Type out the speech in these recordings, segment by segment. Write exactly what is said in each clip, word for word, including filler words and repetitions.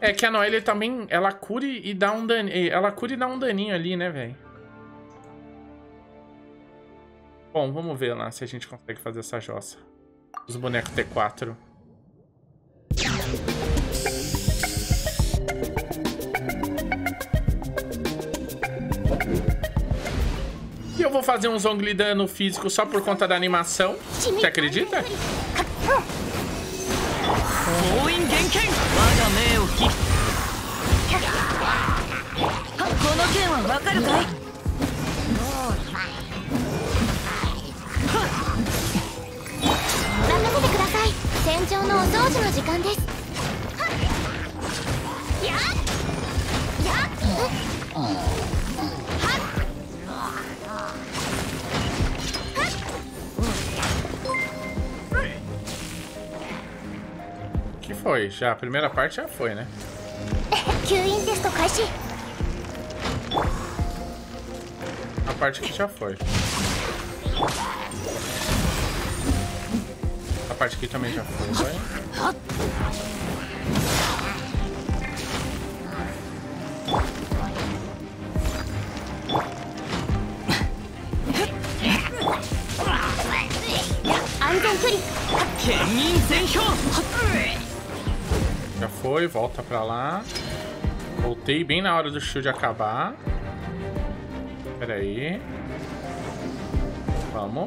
É que a Noelle também, ela cura e dá um daninho. Ela cura e dá um daninho ali, né, velho? Bom, vamos ver lá se a gente consegue fazer essa jossa. Os bonecos T quatro. E eu vou fazer um Zhongli dano físico só por conta da animação. Você acredita? Que foi? Já a primeira parte já foi, né? A parte que já foi. A parte aqui também já foi, vai? Já foi, volta pra lá. Voltei bem na hora do shield acabar. Pera aí. Vamos.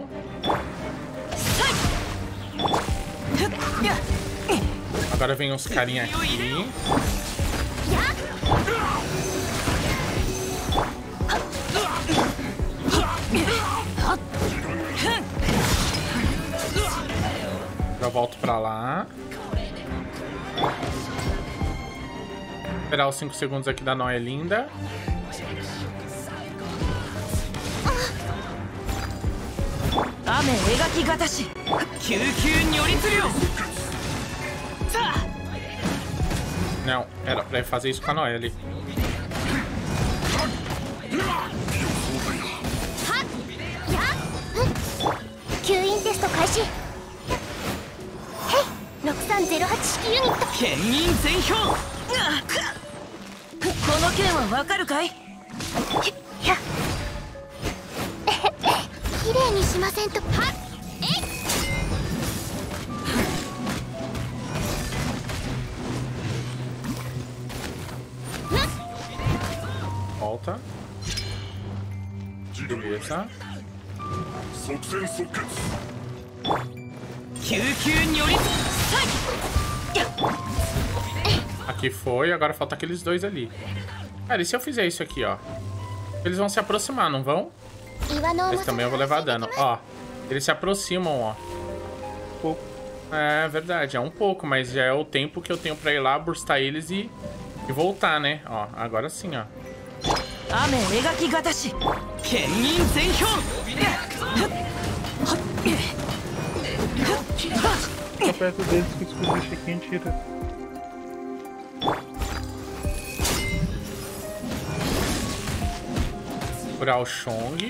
Agora vem uns carinha aqui. Já volto pra lá. Esperar os cinco segundos aqui da Noia linda. Não, era pra fazer isso com a Noia ali. Volta. Beleza. Aqui foi, agora falta aqueles dois ali. Cara, e se eu fizer isso aqui, ó? Eles vão se aproximar, não vão? Esse também eu vou levar dano. Ó, eles se aproximam, ó. Pouco. É verdade, é um pouco, mas já é o tempo que eu tenho pra ir lá, burstar eles e, e voltar, né? Ó, agora sim, ó. Fica perto deles que escudo de Shekin tira. Curar o Chong.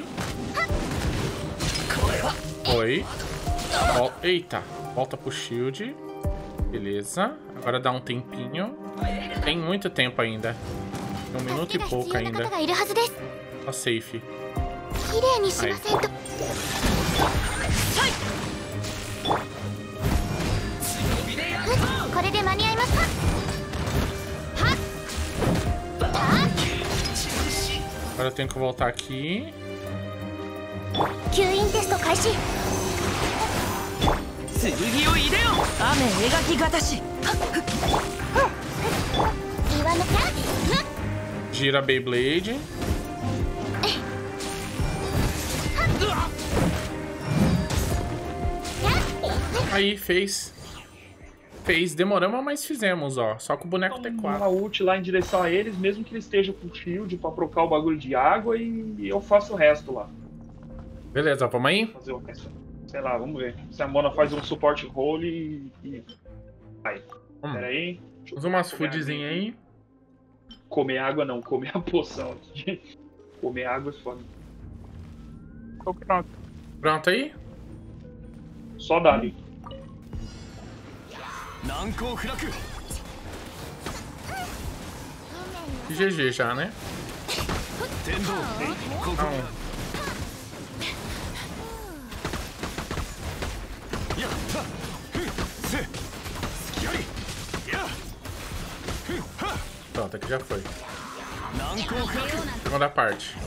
Foi. Vol Eita, volta pro shield. Beleza. Agora dá um tempinho. Tem muito tempo ainda. Um minuto e pouco ainda. Ó, safe. Aí. Agora eu tenho que voltar aqui. Gira Beyblade. Aí, fez. Fez. Demoramos, mas fizemos, ó. Só com o boneco T quatro. Uma ult lá em direção a eles, mesmo que eles estejam com shield pra trocar o bagulho de água e eu faço o resto lá. Beleza, vamos aí? Fazer o resto. Sei lá, vamos ver. Se a Mona faz um suporte role e... Aí. Hum. Pera aí. Faz umas foodzinhas aí. Comer água não, comer a poção. Comer água é foda. Tô pronto. Pronto aí? Só dá ali. G G já, né? Não. Pronto, aqui já foi. Segunda parte.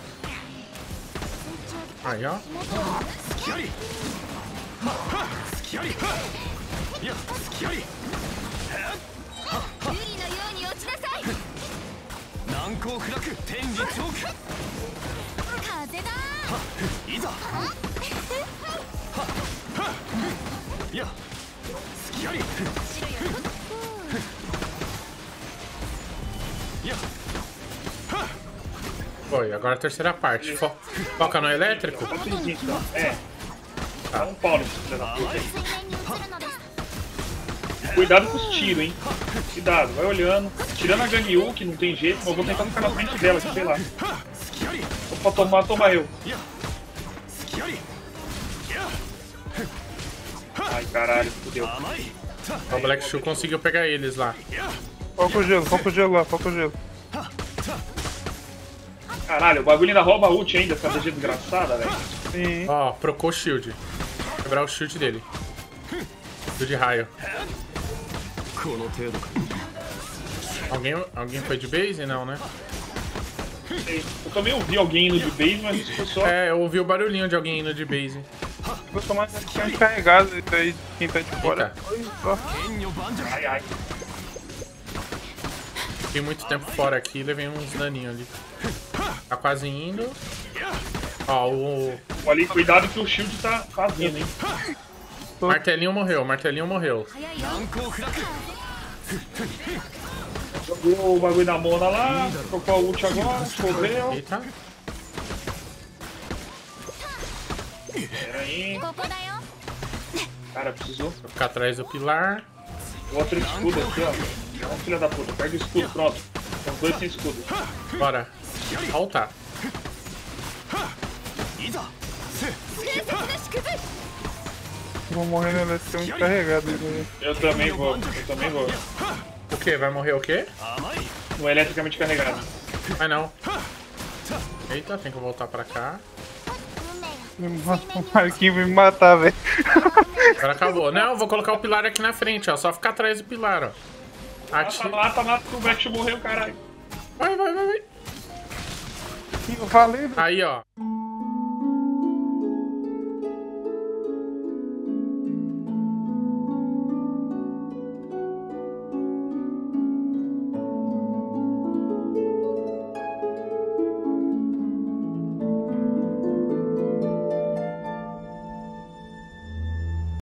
Aí, ó. Foi, agora a terceira parte. Fo foca no elétrico? É. Dá um pau nesse filho da puta aí. Cuidado com os tiros, hein? Cuidado, vai olhando. Tirando a Ganyu, que não tem jeito, mas eu vou tentar ficar na frente dela, sei lá. Pra tomar, toma eu. Ai, caralho, fudeu. O Black Shoe conseguiu pegar eles lá. Foca o gelo, foca o gelo lá, foca o gelo. Caralho, o bagulho ainda rouba a ult ainda, essa D G desgraçada, velho. Sim. Ó, procou o shield. Quebrar o shield dele. Shield de raio. Alguém, alguém foi de base? Não, né? Eu também ouvi alguém indo de base, mas isso foi só... É, eu ouvi o barulhinho de alguém indo de base. Vou tomar um carregado isso aí, quem tá de fora. Ai, ai. Fiquei muito tempo fora aqui e levei uns daninhos ali. Tá quase indo. Ó, o... Ali, cuidado que o shield tá fazendo, hein? Martelinho morreu, martelinho morreu. Jogou o bagulho da Mona lá, trocou a ult agora, choveu. Eita. Pera aí. Cara, precisou. Vou ficar atrás do pilar. Outro escudo aqui, ó. Não, filha da puta, pega o escudo, pronto. São dois sem escudo. Bora. Volta. Vou morrer no elétrico carregado. Eu também vou, eu também vou. O que? Vai morrer o quê? No eletricamente carregado. Vai não. Eita, tem que voltar pra cá. O Marquinhos vai me matar, velho. Agora acabou. Não, eu vou colocar o pilar aqui na frente, ó. Só ficar atrás do pilar, ó. Mata, mata, mata, que o Black morreu, caralho. Vai, vai, vai, vai. Valeu. Aí, ó.